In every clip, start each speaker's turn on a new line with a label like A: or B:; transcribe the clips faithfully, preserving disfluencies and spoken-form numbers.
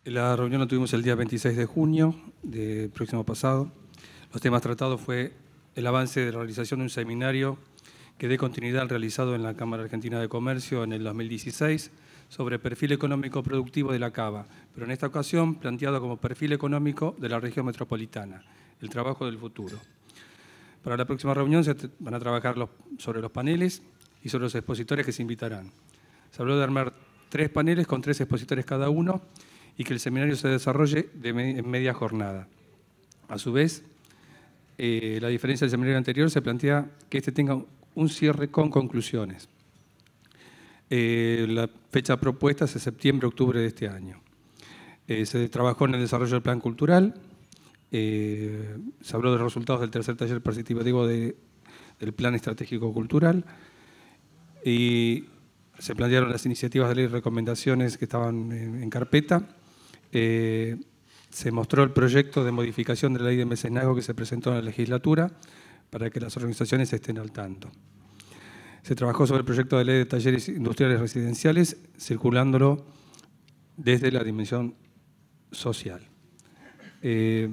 A: La reunión la tuvimos el día veintiséis de junio del próximo pasado. Los temas tratados fue el avance de la realización de un seminario que dé continuidad al realizado en la Cámara Argentina de Comercio en el dos mil dieciséis sobre perfil económico productivo de la cava, pero en esta ocasión planteado como perfil económico de la región metropolitana, el trabajo del futuro. Para la próxima reunión se van a trabajar los, sobre los paneles y sobre los expositores que se invitarán. Se habló de armar tres paneles con tres expositores cada uno y que el seminario se desarrolle de me, en media jornada. A su vez, eh, la diferencia del seminario anterior se plantea que este tenga un cierre con conclusiones. Eh, la fecha propuesta es septiembre-octubre de este año. Eh, se trabajó en el desarrollo del plan cultural, eh, se habló de los resultados del tercer taller participativo de, del plan estratégico cultural y se plantearon las iniciativas de ley y recomendaciones que estaban en, en carpeta. Eh, se mostró el proyecto de modificación de la ley de mecenazgo que se presentó en la legislatura para que las organizaciones estén al tanto. Se trabajó sobre el proyecto de ley de talleres industriales residenciales, circulándolo desde la dimensión social. Eh,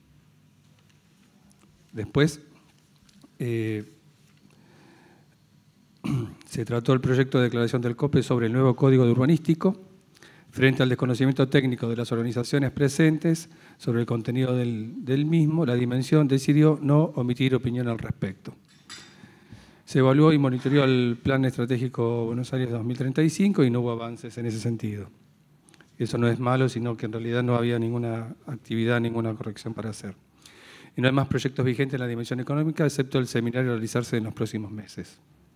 A: después, eh, se trató el proyecto de declaración del COPE sobre el nuevo Código de Urbanístico, frente al desconocimiento técnico de las organizaciones presentes sobre el contenido del, del mismo, la dimensión decidió no omitir opinión al respecto. Se evaluó y monitoreó el Plan Estratégico Buenos Aires dos mil treinta y cinco y no hubo avances en ese sentido. Eso no es malo, sino que en realidad no había ninguna actividad, ninguna corrección para hacer. Y no hay más proyectos vigentes en la dimensión económica, excepto el seminario a realizarse en los próximos meses.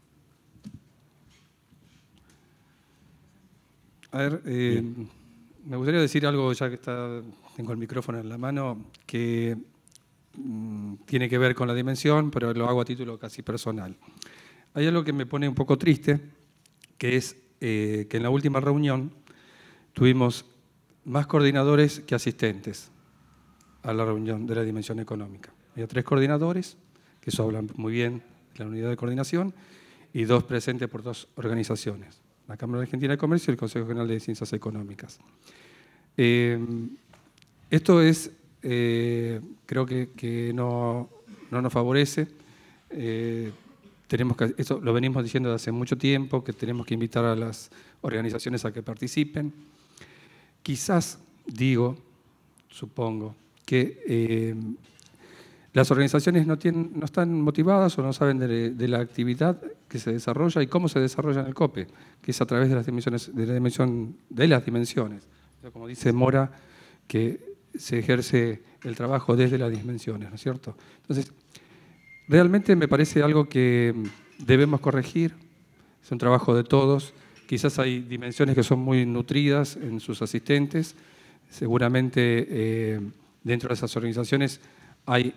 A: A ver, eh, me gustaría decir algo, ya que está, tengo el micrófono en la mano, que mmm, tiene que ver con la dimensión, pero lo hago a título casi personal. Hay algo que me pone un poco triste, que es eh, que en la última reunión tuvimos más coordinadores que asistentes a la reunión de la dimensión económica. Había tres coordinadores, que eso hablan muy bien de la unidad de coordinación, y dos presentes por dos organizaciones. La Cámara Argentina de Comercio y el Consejo General de Ciencias Económicas. Eh, esto es, eh, creo que, que no, no nos favorece. Eh, tenemos que, esto lo venimos diciendo desde hace mucho tiempo, que tenemos que invitar a las organizaciones a que participen. Quizás, digo, supongo, que eh, las organizaciones no, tienen, no están motivadas o no saben de, de la actividad que se desarrolla y cómo se desarrolla en el COPE, que es a través de las dimensiones, de la dimensión, de las dimensiones. Como dice Mora, que se ejerce el trabajo desde las dimensiones, ¿no es cierto? Entonces, realmente me parece algo que debemos corregir, es un trabajo de todos. Quizás hay dimensiones que son muy nutridas en sus asistentes, seguramente eh, dentro de esas organizaciones hay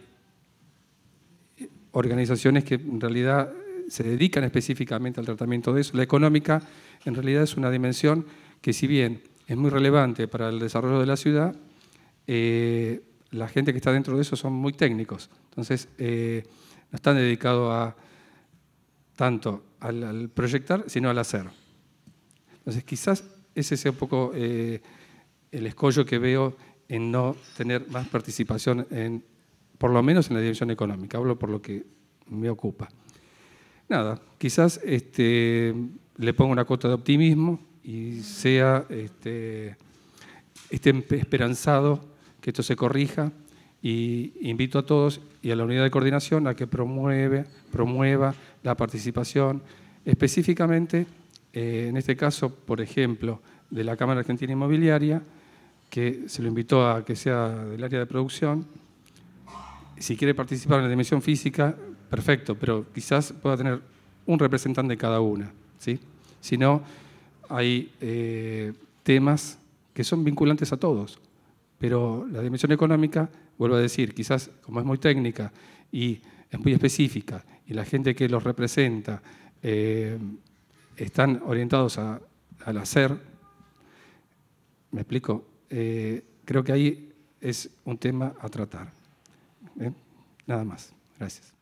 A: organizaciones que en realidad se dedican específicamente al tratamiento de eso. La económica en realidad es una dimensión que, si bien es muy relevante para el desarrollo de la ciudad, eh, la gente que está dentro de eso son muy técnicos. Entonces, eh, no están dedicados a, tanto al, al proyectar, sino al hacer. Entonces, quizás ese sea un poco eh, el escollo que veo en no tener más participación en, por lo menos en la dimensión económica, hablo por lo que me ocupa. Nada, quizás este, le ponga una cuota de optimismo y sea este, esté esperanzado que esto se corrija, y invito a todos y a la unidad de coordinación a que promueve, promueva la participación, específicamente, eh, en este caso, por ejemplo, de la Cámara Argentina Inmobiliaria, que se lo invitó a que sea del área de producción. Si quiere participar en la dimensión física, perfecto, pero quizás pueda tener un representante de cada una, ¿sí? Si no, hay eh, temas que son vinculantes a todos, pero la dimensión económica, vuelvo a decir, quizás como es muy técnica y es muy específica, y la gente que los representa eh, están orientados a, al hacer, ¿me explico? Eh, creo que ahí es un tema a tratar. ¿Eh? Nada más. Gracias.